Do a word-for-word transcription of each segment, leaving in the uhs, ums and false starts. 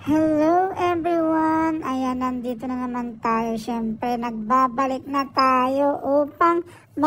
Hello everyone! Ayan, nandito na naman tayo. Siyempre, nagbabalik na tayo upang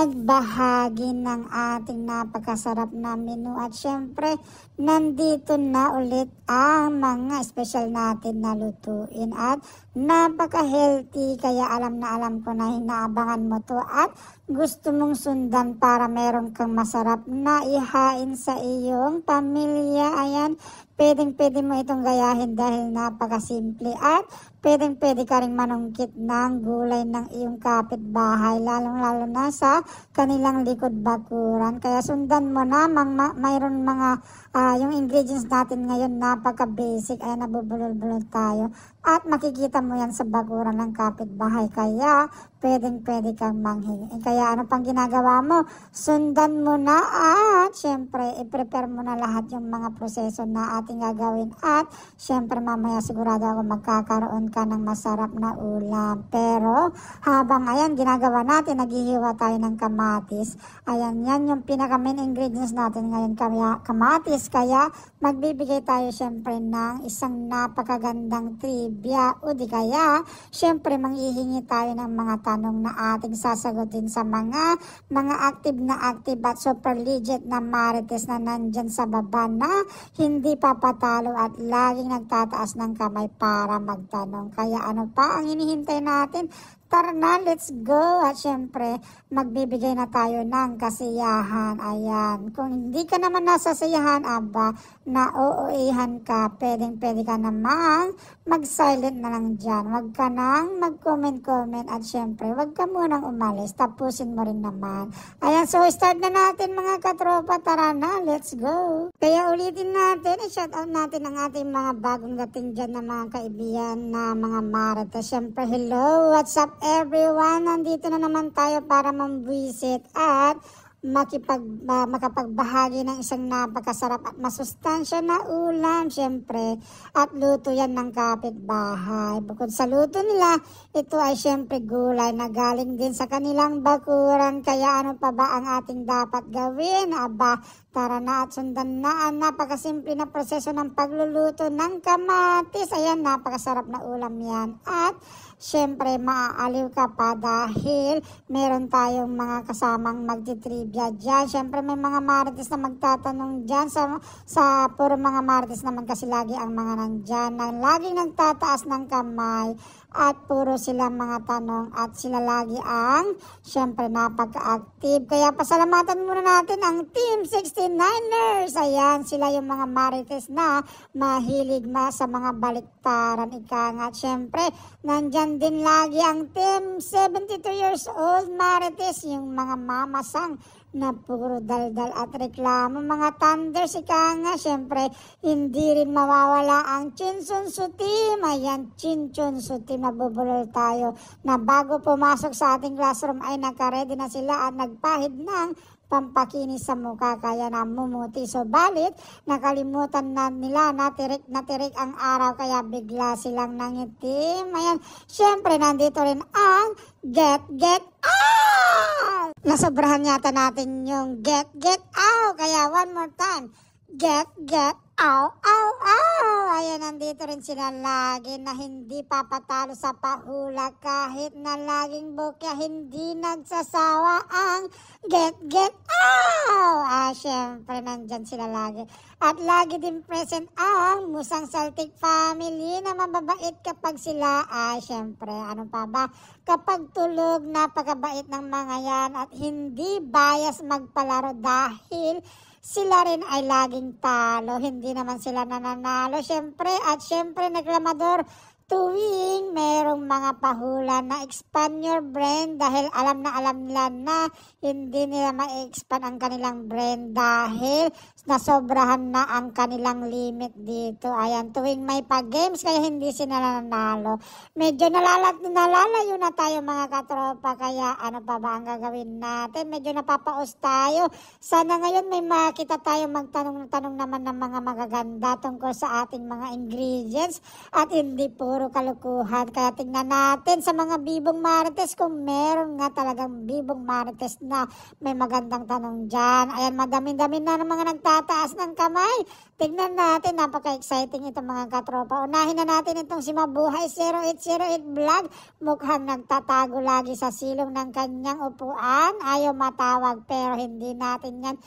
magbahagi ng ating napakasarap na menu. At siyempre, nandito na ulit ang mga special natin na lutuin. At napaka-healthy, kaya alam na alam ko na hinaabangan mo to. At gusto mong sundan para meron kang masarap na ihain sa iyong pamilya. Ayan, pwedeng-pwede mo itong gayahin dahil napakasimple at pwedeng-pwede ka rin manungkit ng gulay ng iyong kapitbahay, lalong-lalo na sa kanilang likod bakuran. Kaya sundan mo na, mang, ma, mayroon mga uh, yung ingredients natin ngayon napaka-basic, ay nabubulol-bulol tayo. At makikita mo yan sa bakuran ng kapitbahay, kaya pwedeng-pwede kang manghingi. Kaya ano pang ginagawa mo? Sundan mo na at syempre, i-prepare mo na lahat yung mga proseso na ating gagawin. At syempre, mamaya sigurado ako magkakaroon ka ng masarap na ulam. Pero habang ayan, ginagawa natin, naghihiwa tayo ng kamatis. Ayan, yan yung pinaka main ingredients natin ngayon, kaya kamatis. Kaya magbibigay tayo syempre ng isang napakagandang trivia. O di kaya, syempre, manghihingi tayo ng mga tanong na ating sasagutin sa mga mga active na active at super legit na marites na nandyan sa baba na hindi papatalo at laging nagtataas ng kamay para magtanong. Kaya ano pa ang hinihintay natin? Tara na, let's go! At syempre, magbibigay na tayo ng kasiyahan. Ayan. Kung hindi ka naman nasasiyahan, aba, na oo-ihan ka, pwedeng-pwede ka namang mag-silent na lang dyan. Huwag ka nang mag-comment-comment at syempre, huwag ka munang umalis. Tapusin mo rin naman. Ayan, so start na natin mga katropa. Tara na, let's go! Kaya ulitin natin, i-shout out natin ang ating mga bagong dating dyan na mga kaibigan na mga marites. Syempre, hello! What's up everyone? Nandito na naman tayo para mambuisit at makipag, uh, makapagbahagi ng isang napakasarap at masustansya na ulam, syempre. At luto yan ng kapitbahay. Bukod sa luto nila, ito ay syempre gulay na galing din sa kanilang bakuran. Kaya ano pa ba ang ating dapat gawin? Aba, tara na at sundan na ang napakasimple na proseso ng pagluluto ng kamatis. Ayan, napakasarap na ulam yan. At syempre, maaaliw ka pa dahil meron tayong mga kasamang magtitrivia dyan. Syempre, may mga marites na magtatanong dyan. Sa, sa puro mga marites naman kasi lagi ang mga nandyan na laging nagtataas ng kamay. At puro sila mga tanong at sila lagi ang syempre napaka-active. Kaya pasalamatan muna natin ang Team sixty-niners. Ayan, sila yung mga marites na mahilig ma sa mga baliktaran. Ika nga, syempre, nandyan din lagi ang Team seventy-two years old marites, yung mga mamasang na puro daldal at reklamo. Mga Thunders, ika nga, syempre, hindi rin mawawala ang Chinchonsu team. Ayan, Chinchonsu team, nabubulol tayo na bago pumasok sa ating classroom ay nakaredy na sila at nagpahid ng pampakinis sa mukha, kaya namumuti. So, balit, nakalimutan na nila, natirik, natirik ang araw, kaya bigla silang nangitim. Ayan, syempre, nandito rin ang get, get out! Nasobrahan yata natin yung get, get out. Kaya one more time, get, get out, out, out. Ayan, nandito rin sila lagi na hindi papatalo sa pahula kahit na laging bukya, hindi nagsasawa ang get, get out. Ah, syempre, nandyan sila lagi. At lagi din present ang Musang Celtic family na mababait kapag sila, ah, syempre, ano pa ba? Kapag tulog, napakabait ng mga yan at hindi bias magpalaro dahil sila rin ay laging talo, hindi naman sila nananalo, syempre. At syempre, reklamador tuwing merong mga pahula na expand your brain dahil alam na alam nila na hindi nila ma-expand ang kanilang brain dahil nasobrahan na ang kanilang limit dito. Ayan, tuwing may pa-games kaya hindi sila nanalo. Medyo nalalat, nalalayo na tayo mga katropa, kaya ano pa ba ang gagawin natin? Medyo napapaos tayo. Sana ngayon may makita tayo magtanong-tanong naman ng mga magaganda tungkol sa ating mga ingredients at hindi po puro kalukuhan. Kaya tingnan natin sa mga bibong marites kung meron nga talagang bibong marites na may magandang tanong dyan. Ayan, madami-dami na ng mga nagtataas ng kamay. Tingnan natin, napaka-exciting itong mga katropa. Unahin na natin itong si Mabuhay zero eight zero eight Vlog. Mukhang nagtatago lagi sa silong ng kanyang upuan. Ayaw matawag pero hindi natin yan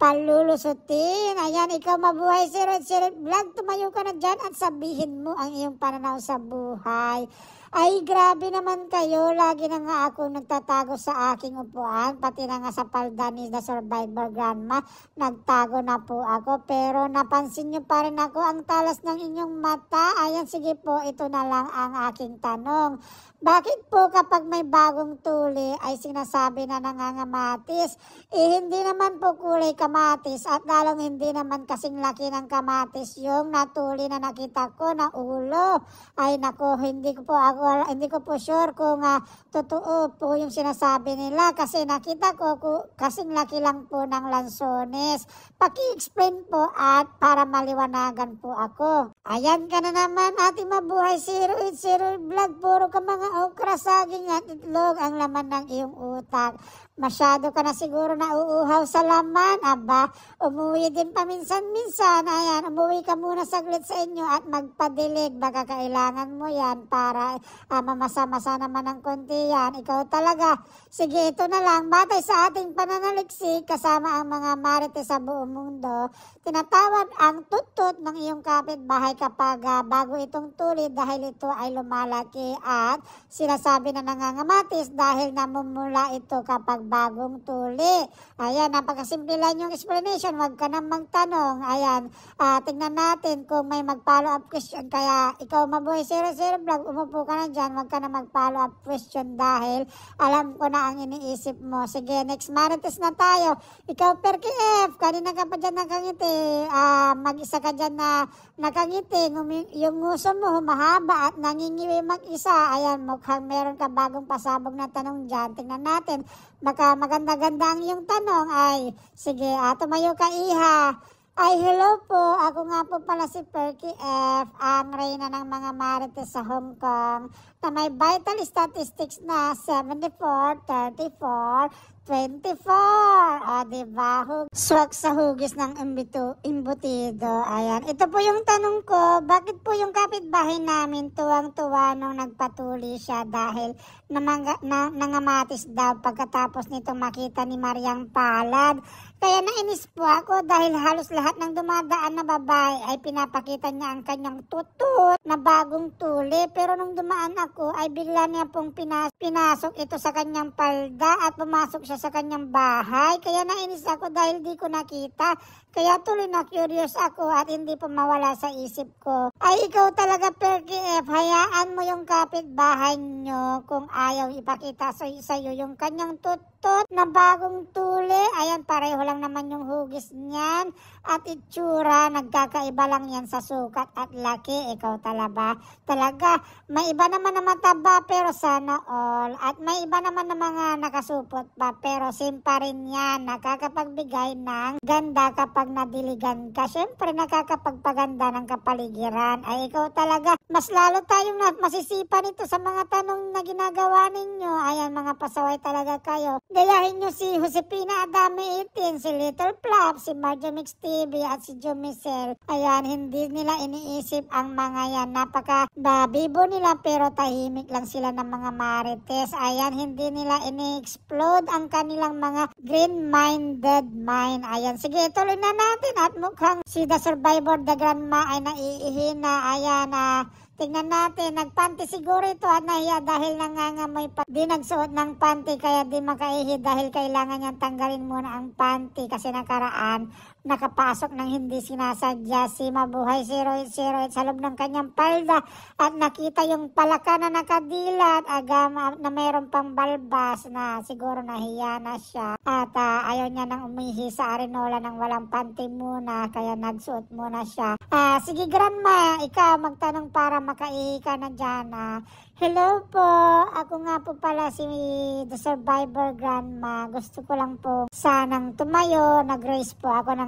palulusutin. Ayan, ikaw Mabuhay zero eight zero eight Vlog, tumayo ka na dyan at sabihin mo ang iyong pananaw sa buhay. Ay, grabe naman kayo. Lagi na nga ako nagtatago sa aking upuan. Pati na nga sa palda ni The Survivor Grandma, nagtago na po ako. Pero napansin nyo pa rin ako ang talas ng inyong mata. Ayan, sige po, ito na lang ang aking tanong. Bakit po kapag may bagong tuli ay sinasabi na nangangamatis? Eh, hindi naman po kulay kamatis at lalong hindi naman kasing laki ng kamatis yung natuli na nakita ko na ulo. Ay nako, hindi ko po ako, hindi ko po sure kung uh, totoo po yung sinasabi nila kasi nakita ko ku, kasing laki lang po ng lansones. Paki-explain po at para maliwanagan po ako. Ayan ka na naman, ating Mabuhay zero eight zero Vlog, puro ka mga okra, saging at itlog ang laman ng iyong utak. Masyado ka na siguro na uuhaw sa laman. Aba, umuwi din paminsan-minsan. Ayan, umuwi ka muna saglit sa inyo at magpadilig. Baka kailangan mo yan para uh, mamasa-masa naman ng konti yan. Ikaw talaga. Sige, ito na lang. Batay sa ating pananaliksik kasama ang mga marites sa buong mundo, tinatawag ang tutut ng iyong kapitbahay kapag uh, bago itong tuli dahil ito ay lumalaki at sinasabi na nangangamatis dahil namumula ito kapag bagong tuli. Ayan, napakasimple lang yung explanation. Huwag ka nang magtanong. Ayan, uh, tingnan natin kung may mag-follow up question. Kaya ikaw Mabuhay zero zero Vlog, umupo ka na dyan. Huwag ka na mag-follow up question dahil alam ko na ang iniisip mo. Sige, next marites na tayo. Ikaw Perky F, kanina ka pa dyan nakangiti. Uh, mag-isa ka dyan na nakangiti. Yung nguso mo mahaba at nangingiwi mag-isa. Ayan, mukhang meron ka bagong pasabog na tanong dyan. Tingnan natin. Baka maganda-ganda ang iyong tanong. Ay, sige, ah, tumayo ka Iha. Ay, hello po. Ako nga po pala si Perky F, ang reyna ng mga marites sa Hong Kong na may vital statistics na seventy-four, thirty-four, twenty-four. O, diba? Swak sa hugis ng imbito, imbutido. Ayan. Ito po yung tanong ko. Bakit po yung kapitbahay namin tuwang-tuwa nung nagpatuli siya dahil namanga, na, nangamatis daw pagkatapos nito makita ni Mariang Palad? Kaya nainis po ako dahil halos lahat ng dumadaan na babae ay pinapakita niya ang kanyang tutut na bagong tuli. Pero nung dumaan ako ay bigla niya pong pinas pinasok ito sa kanyang palda at pumasok siya sa kanyang bahay. Kaya nainis ako dahil di ko nakita. Kaya tuloy na curious ako at hindi po mawala sa isip ko. Ay ikaw talaga Perky F, hayaan mo yung kapitbahay nyo kung ayaw ipakita sa iyo yung kanyang tutut na bagong tuli. Ayan, pareho lang naman yung hugis niyan at itsura, nagkakaiba lang yan sa sukat at laki. Ikaw talaga, talaga may iba naman na mataba pero sana all, at may iba naman na mga nakasupot pa pero same pa rin yan, nakakapagbigay ng ganda kapag nadiligan ka. Syempre nakakapagpaganda ng kapaligiran. Ay ikaw talaga, mas lalo tayong masisipa nito sa mga tanong na ginagawa ninyo. Ayan, mga pasaway talaga kayo. Gayahin nyo si Josepina Adame eighteen, si Little Flop, si Marjo Mix T V at si Jomicel. Ayan, hindi nila iniisip ang mga yan. Napaka babibo nila pero tahimik lang sila ng mga marites. Ayan, hindi nila ini-explode ang kanilang mga green-minded mind. Ayan, sige, tuloy na natin at mukhang si The Survivor The Grandma ay naiihina. Ayan, ah, tingnan natin, nagpanty siguro ito at nahiya dahil nangangamoy pa. Di nagsuot ng panty kaya di makaihi dahil kailangan niyang tanggalin muna ang panty kasi nakaraan nakapasok ng hindi sinasadya si Mabuhay zero eight zero eight sa loob ng kanyang palda at nakita yung palaka na nakadilat agam na mayroon pang balbas na siguro nahiya na siya at uh, ayaw niya nang umihi sa arenola ng walang panty muna kaya nagsuot muna siya. Uh, sige Grandma, ikaw magtanong para makaihi ka na dyan. Uh, hello po, ako nga po pala si The Survivor Grandma. Gusto ko lang po sanang tumayo, nag-raise po ako ng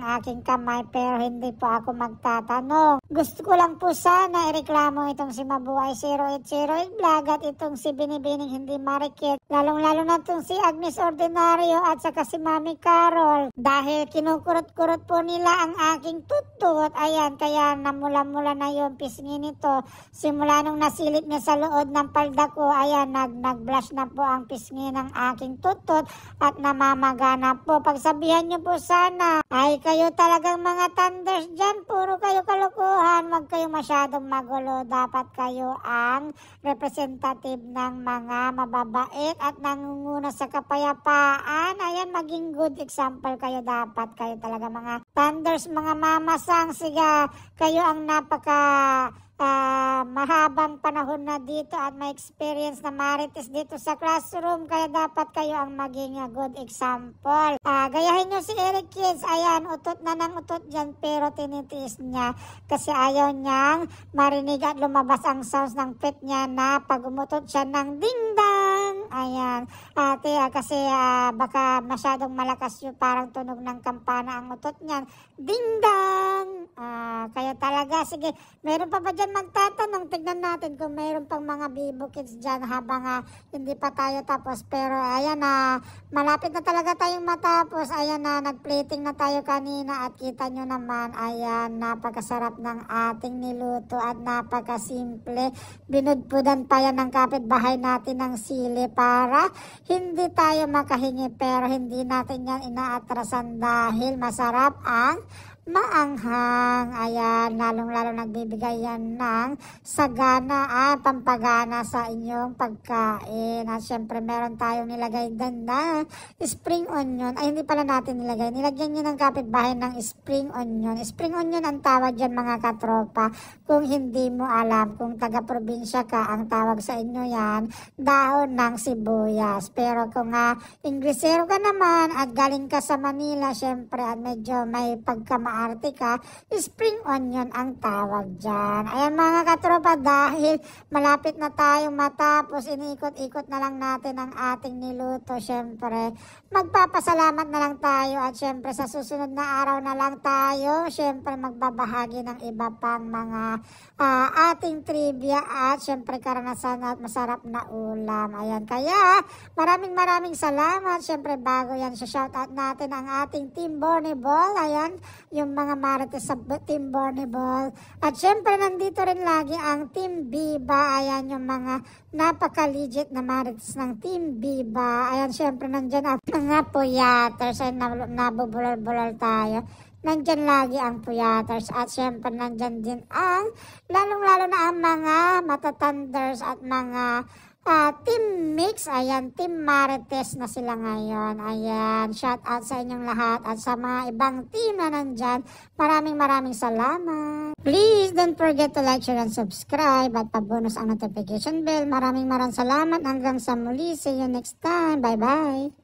aking kamay pero hindi po ako magtatanong. Gusto ko lang po sana ireklamo itong si Mabuhay zero eight zero eight Vlog at itong si Binibining Hindi Marikit. Lalong-lalo na itong si Agnes Ordinario at saka si Mami Carol. Dahil kinukurot-kurot po nila ang aking tutut. Ayan, kaya namula-mula na yung pisngi nito. Simula nung nasilip niya sa loob ng palda ko, ayan, nag nag-blush na po ang pisngi ng aking tutut at namamagana po. Pagsabihan niyo po sana, ay kayo talagang mga thunders dyan, puro kayo kalokohan, wag kayo masyadong magulo. Dapat kayo ang representative ng mga mababait at nangunguna sa kapayapaan. Ayan, maging good example kayo. Dapat kayo talaga mga thunders, mga mamasang. Siga, kayo ang napaka Uh, mahabang panahon na dito at may experience na marites dito sa classroom, kaya dapat kayo ang maging uh, good example. Uh, gayahin nyo si Eric Kids. Ayan, utot na ng utot dyan pero tinitiis niya kasi ayaw niyang marinig at lumabas ang sounds ng pet niya na pag umutot siya ng ding-dang. Ayan, ate, uh, kasi uh, baka masyadong malakas yung parang tunog ng kampana ang utot niyan. Ding-dang! Uh, kaya talaga, sige, meron pa ba dyan magtatanong? Tignan natin kung mayroon pang mga Bibo Kids dyan habang uh, hindi pa tayo tapos. Pero ayan na, uh, malapit na talaga tayong matapos. Ayan na, uh, nagplating na tayo kanina at kita nyo naman, ayan, napakasarap ng ating niluto at napakasimple. Binudbudan pa yan ng kapitbahay natin ng sili para hindi tayo makahingi, pero hindi natin yan inaatrasan dahil masarap ang maanghang. Ayan, lalong-lalo nagbibigay yan ng sagana, ah, pampagana sa inyong pagkain. At syempre meron tayong nilagay din na spring onion. Ay, hindi pala natin nilagay. Nilagyan nyo ng kapitbahay ng spring onion. Spring onion ang tawag dyan, mga katropa. Kung hindi mo alam, kung taga-probinsya ka, ang tawag sa inyo yan, dahon ng sibuyas. Pero kung uh, Inglesero ka naman at galing ka sa Manila, syempre at medyo may pagkama arte ka, spring onion ang tawag dyan. Ayan mga katropa, dahil malapit na tayong matapos, iniikot-ikot na lang natin ang ating niluto. Syempre, magpapasalamat na lang tayo at syempre sa susunod na araw na lang tayo, syempre magbabahagi ng iba pang mga uh, ating trivia at syempre karanasan at masarap na ulam. Ayan, kaya maraming maraming salamat. Syempre bago yan, shoutout natin ang ating Team Borneball. Ayan, yung mga marites sa Team Borneball. At syempre nandito rin lagi ang Team Biba. Ayan yung mga napaka-legit na marites ng Team Biba. Ayan, syempre nandyan ang mga puyaters. Ayan, nabubulol-bulol tayo. Nandyan lagi ang puyaters. At syempre nandyan din ang lalong-lalo na ang mga matatanders at mga Uh, team mix. Ayan, Team Marites na sila ngayon. Ayan, shout out sa inyong lahat at sa mga ibang team na nandyan. Maraming maraming salamat. Please don't forget to like, share, and subscribe at pabonus ang notification bell. Maraming maraming salamat. Hanggang sa muli. See you next time. Bye bye.